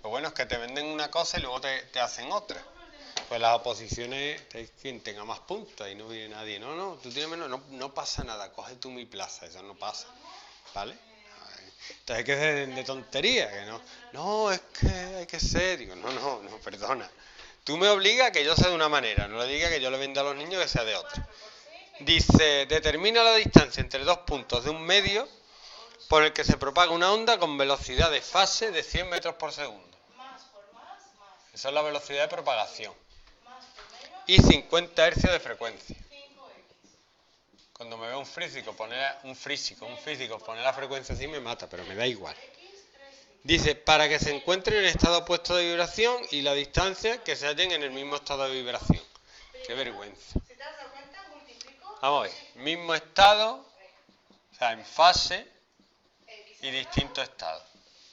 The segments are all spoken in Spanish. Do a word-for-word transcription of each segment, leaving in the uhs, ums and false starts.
Lo bueno es que te venden una cosa y luego te, te hacen otra. Pues las oposiciones, es quien tenga más puntos y no viene nadie. No, no, tú tienes menos, no, no pasa nada, coge tú mi plaza, eso no pasa. ¿Vale? Entonces hay que ser de tontería, que no. No, es que hay que ser. Digo, no, no, no, perdona. Tú me obligas a que yo sea de una manera, no le digas que yo le venda a los niños que sea de otra. Dice, determina la distancia entre dos puntos de un medio por el que se propaga una onda con velocidad de fase de cien metros por segundo. Esa es la velocidad de propagación. Y cincuenta hercios de frecuencia. Cuando me veo un físico poner un físico, un físico poner la frecuencia así me mata, pero me da igual. Dice, para que se encuentren en estado opuesto de vibración y la distancia que se hallen en el mismo estado de vibración. Qué vergüenza. Vamos a ver, mismo estado, o sea, en fase y distinto estado.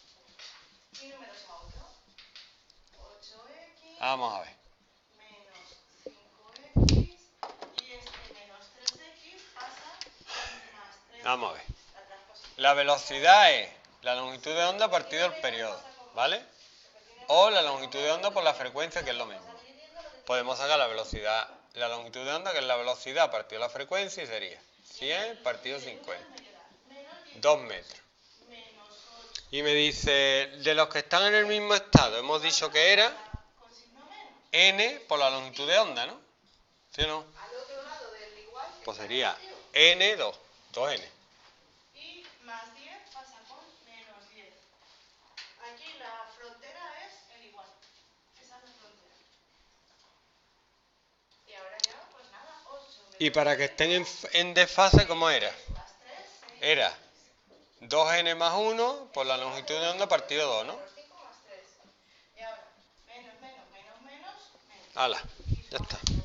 Vamos a ver. Vamos a ver. La velocidad es la longitud de onda partido el periodo, ¿vale? O la longitud de onda por la frecuencia, que es lo mismo. Podemos sacar la velocidad, la longitud de onda, que es la velocidad partido la frecuencia, y sería cien partido cincuenta. dos metros. Y me dice, de los que están en el mismo estado, hemos dicho que era n por la longitud de onda, ¿no? ¿Sí o no? Pues sería ene dos, dos ene. Y más diez pasa con menos diez. Aquí la frontera es el igual. Esa es la frontera. Y ahora ya, pues nada, ocho. Y para que estén en, en desfase, ¿cómo era? Era dos ene más uno por la longitud de onda partido dos, ¿no? Y ahora, menos, menos, menos, menos, menos. Hala, ya está.